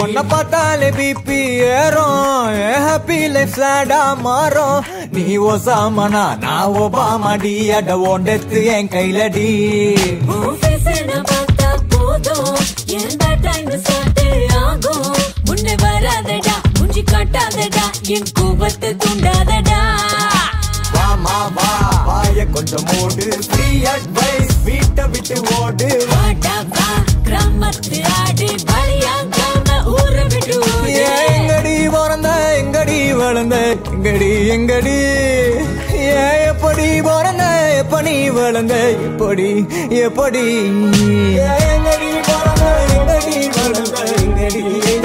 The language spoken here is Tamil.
உன்னை பார்த்தாலே பிபி ஏறும் ஹாப்பி லைஃப் சேடா மாறும் நீ ஒசாமனா நான் ஒபாமாடி அட ஓண்டெத்து என் கையிலடி பார்த்தா போதும் எந்த டைம் சாட்டே ஆகும் முன்னே வராதடா முஞ்சி காட்டாதடா என் கோபத்தை தூண்டாதடா வாமா வா வாய கொஞ்சம் மூடு ஃப்ரீ அட்வைஸ் வீட்டை விட்டு ஓடு வாடா வா கிராமத்து ஆடி பலியாகாம ஊரை விட்டு ஓடு எங்கடி பிறந்த எங்கடி வளர்ந்த எங்கடி எங்கடி எப்படி பிறந்த எப்படி வளர்ந்த எப்படி எப்படி எங்கடி பிறந்த எங்கடி வளர்ந்த எங்கடி